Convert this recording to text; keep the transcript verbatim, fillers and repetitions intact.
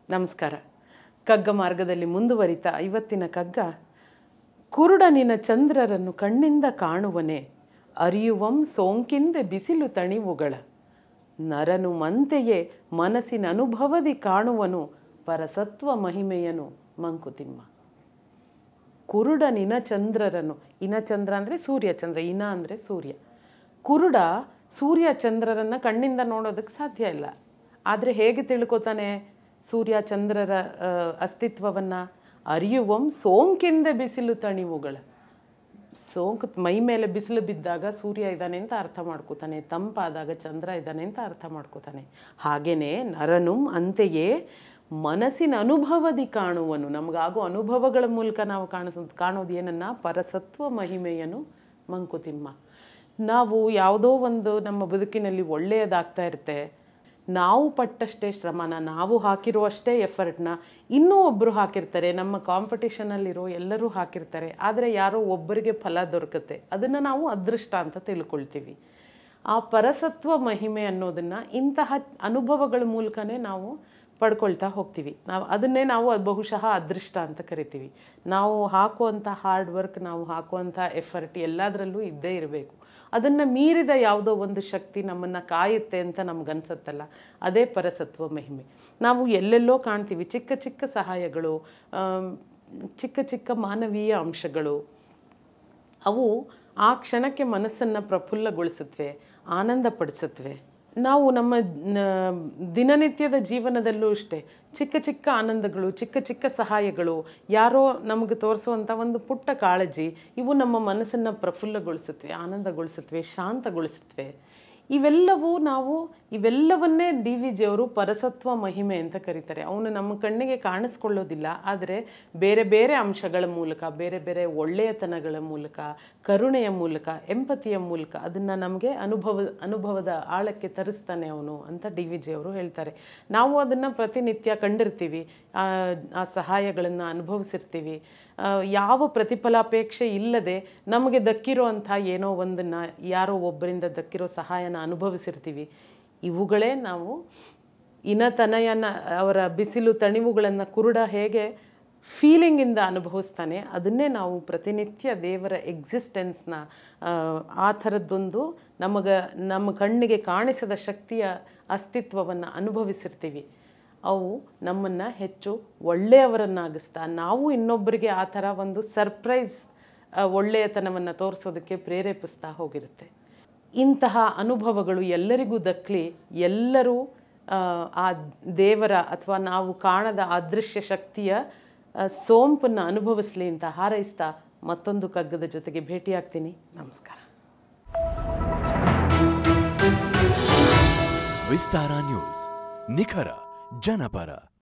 ನಮಸ್ಕಾರ. ಕಗ್ಗ ಮಾರ್ಗದಲ್ಲಿ ಮುಂದುವರಿತಾ ಇವತ್ತಿನ ಕಗ್ಗ, ಕುರುಡನಿನ ಚಂದ್ರರನ್ನು ಕಣ್ಣಿಂದ ಕಾಣುವನೆ, ಅರಿಯುವಂ ಸೋಂಕಿಂದ ಬಿಸಿಲು ತಣಿವುಗಳ, ನರನು ಮಂತೆಯೇ ಮನಸ್ಸಿನ ಅನುಭವದಿ ಕಾಣುವನು, ಪರಸತ್ವ ಮಹಿಮೆಯನು ಮಂಕುತಿಮ್ಮ. ಕುರುಡನಿನ ಚಂದ್ರರನ್ನು, ಇನ ಚಂದ್ರ ಅಂದರೆ ಸೂರ್ಯ ಚಂದ್ರ, ಇನ ಅಂದರೆ ಸೂರ್ಯ. ಕುರುಡ ಸೂರ್ಯ ಚಂದ್ರರನ್ನು ಕಣ್ಣಿಂದ ನೋಡೋದಕ್ಕೆ ಸಾಧ್ಯ ಇಲ್ಲ. ಆದರೆ ಹೇಗೆ ತಿಳ್ಕೊತಾನೆ ಸೂರ್ಯ ಚಂದ್ರರ ಅಸ್ತಿತ್ವವನ್ನು? ಅರಿಯುವಂ ಸೋಂಕಿಂದ ಬಿಸಿಲು ತಣಿವುಗಳ, ಸೋಂಕು ಮೈ ಮೇಲೆ ಬಿಸಿಲು ಬಿದ್ದಾಗ ಸೂರ್ಯ ಇದ್ದಾನೆ ಅಂತ ಅರ್ಥ ಮಾಡ್ಕೋತಾನೆ, ತಂಪಾದಾಗ ಚಂದ್ರ ಇದ್ದಾನೆ ಅಂತ ಅರ್ಥ ಮಾಡ್ಕೋತಾನೆ. ಹಾಗೆಯೇ ನರನು ಅಂತೆಯೇ ಮನಸ್ಸಿನ ಅನುಭವದಿ ಕಾಣುವನು, ನಮಗಾಗೋ ಅನುಭವಗಳ ಮೂಲಕ ನಾವು ಕಾಣಿಸೋದು ಕಾಣೋದು ಏನನ್ನ? ಪರಸತ್ವ ಮಹಿಮೆಯನು ಮಂಕುತಿಮ್ಮ. ನಾವು ಯಾವುದೋ ಒಂದು ನಮ್ಮ ಬದುಕಿನಲ್ಲಿ ಒಳ್ಳೆಯದಾಗ್ತಾ ಇರುತ್ತೆ, ನಾವು ಪಟ್ಟಷ್ಟೇ ಶ್ರಮನ, ನಾವು ಹಾಕಿರುವಷ್ಟೇ ಎಫರ್ಟ್ನ ಇನ್ನೂ ಒಬ್ಬರು ಹಾಕಿರ್ತಾರೆ, ನಮ್ಮ ಕಾಂಪಿಟೇಷನಲ್ಲಿರೋ ಎಲ್ಲರೂ ಹಾಕಿರ್ತಾರೆ. ಆದರೆ ಯಾರೋ ಒಬ್ಬರಿಗೆ ಫಲ ದೊರಕುತ್ತೆ, ಅದನ್ನು ನಾವು ಅದೃಷ್ಟ ಅಂತ ತಿಳ್ಕೊಳ್ತೀವಿ. ಆ ಪರಸತ್ವ ಮಹಿಮೆ ಅನ್ನೋದನ್ನು ಇಂತಹ ಅನುಭವಗಳ ಮೂಲಕನೇ ನಾವು ಪಡ್ಕೊಳ್ತಾ ಹೋಗ್ತೀವಿ. ನಾವು ಅದನ್ನೇ ನಾವು ಬಹುಶಃ ಅದೃಷ್ಟ ಅಂತ ಕರಿತೀವಿ. ನಾವು ಹಾಕುವಂಥ ಹಾರ್ಡ್ ವರ್ಕ್, ನಾವು ಹಾಕುವಂಥ ಎಫರ್ಟ್ ಎಲ್ಲದರಲ್ಲೂ ಇದ್ದೇ ಇರಬೇಕು. ಅದನ್ನು ಮೀರಿದ ಯಾವುದೋ ಒಂದು ಶಕ್ತಿ ನಮ್ಮನ್ನು ಕಾಯುತ್ತೆ ಅಂತ ನಮಗನ್ಸುತ್ತಲ್ಲ, ಅದೇ ಪರಸತ್ವ ಮಹಿಮೆ. ನಾವು ಎಲ್ಲೆಲ್ಲೋ ಕಾಣ್ತೀವಿ ಚಿಕ್ಕ ಚಿಕ್ಕ ಸಹಾಯಗಳು, ಚಿಕ್ಕ ಚಿಕ್ಕ ಮಾನವೀಯ ಅಂಶಗಳು. ಅವು ಆ ಕ್ಷಣಕ್ಕೆ ಮನಸ್ಸನ್ನು ಪ್ರಫುಲ್ಲಗೊಳಿಸುತ್ತವೆ, ಆನಂದಪಡಿಸುತ್ತವೆ. ನಾವು ನಮ್ಮ ದಿನನಿತ್ಯದ ಜೀವನದಲ್ಲೂ ಅಷ್ಟೇ ಚಿಕ್ಕ ಚಿಕ್ಕ ಆನಂದಗಳು, ಚಿಕ್ಕ ಚಿಕ್ಕ ಸಹಾಯಗಳು, ಯಾರೋ ನಮಗೆ ತೋರಿಸುವಂಥ ಒಂದು ಪುಟ್ಟ ಕಾಳಜಿ, ಇವು ನಮ್ಮ ಮನಸ್ಸನ್ನು ಪ್ರಫುಲ್ಲಗೊಳಿಸುತ್ತವೆ, ಆನಂದಗೊಳಿಸುತ್ತವೆ, ಶಾಂತಗೊಳಿಸುತ್ತವೆ. ಇವೆಲ್ಲವೂ ನಾವು ಇವೆಲ್ಲವನ್ನೇ ಡಿ ವಿ ಜಿಯವರು ಪರಸತ್ವ ಮಹಿಮೆ ಅಂತ ಕರೀತಾರೆ. ಅವನು ನಮ್ಮ ಕಣ್ಣಿಗೆ ಕಾಣಿಸ್ಕೊಳ್ಳೋದಿಲ್ಲ, ಆದರೆ ಬೇರೆ ಬೇರೆ ಅಂಶಗಳ ಮೂಲಕ, ಬೇರೆ ಬೇರೆ ಒಳ್ಳೆಯತನಗಳ ಮೂಲಕ, ಕರುಣೆಯ ಮೂಲಕ, ಎಂಪತಿಯ ಮೂಲಕ ಅದನ್ನು ನಮಗೆ ಅನುಭವ ಅನುಭವದ ಆಳಕ್ಕೆ ತರಿಸ್ತಾನೆ ಅವನು ಅಂತ ಡಿ ವಿ ಜಿಯವರು ಹೇಳ್ತಾರೆ. ನಾವು ಅದನ್ನು ಪ್ರತಿನಿತ್ಯ ಕಂಡಿರ್ತೀವಿ, ಆ ಸಹಾಯಗಳನ್ನು ಅನುಭವಿಸಿರ್ತೀವಿ. ಯಾವ ಪ್ರತಿಫಲಾಪೇಕ್ಷೆ ಇಲ್ಲದೆ ನಮಗೆ ದಕ್ಕಿರೋ ಅಂಥ ಏನೋ ಒಂದನ್ನು, ಯಾರೋ ಒಬ್ಬರಿಂದ ದಕ್ಕಿರೋ ಸಹಾಯನ ಅನುಭವಿಸಿರ್ತೀವಿ. ಇವುಗಳೇ ನಾವು ಇನತನಯನ ಅವರ ಬಿಸಿಲು ತಣಿವುಗಳನ್ನು ಕುರುಡ ಹೇಗೆ ಫೀಲಿಂಗಿಂದ ಅನುಭವಿಸ್ತಾನೆ, ಅದನ್ನೇ ನಾವು ಪ್ರತಿನಿತ್ಯ ದೇವರ ಎಕ್ಸಿಸ್ಟೆನ್ಸ್ನ, ಆ ಥರದ್ದೊಂದು ನಮಗೆ ನಮ್ಮ ಕಣ್ಣಿಗೆ ಕಾಣಿಸದ ಶಕ್ತಿಯ ಅಸ್ತಿತ್ವವನ್ನು ಅನುಭವಿಸಿರ್ತೀವಿ. ಅವು ನಮ್ಮನ್ನು ಹೆಚ್ಚು ಒಳ್ಳೆಯವರನ್ನಾಗಿಸ್ತಾ, ನಾವು ಇನ್ನೊಬ್ಬರಿಗೆ ಆ ಥರ ಒಂದು ಸರ್ಪ್ರೈಸ್ ಒಳ್ಳೆಯತನವನ್ನು ತೋರಿಸೋದಕ್ಕೆ ಪ್ರೇರೇಪಿಸ್ತಾ ಹೋಗಿರುತ್ತೆ. ಇಂತಹ ಅನುಭವಗಳು ಎಲ್ಲರಿಗೂ ದಕ್ಕಲಿ, ಎಲ್ಲರೂ ಆ ದೇವರ ಅಥವಾ ನಾವು ಕಾಣದ ಅದೃಶ್ಯ ಶಕ್ತಿಯ ಸೋಂಪನ್ನು ಅನುಭವಿಸಲಿ ಅಂತ ಹಾರೈಸ್ತಾ ಮತ್ತೊಂದು ಕಗ್ಗದ ಜೊತೆಗೆ ಭೇಟಿಯಾಗ್ತೀನಿ. ನಮಸ್ಕಾರ. ವಿಸ್ತಾರ ನ್ಯೂಸ್, ನಿಖರ ಜನಪರ.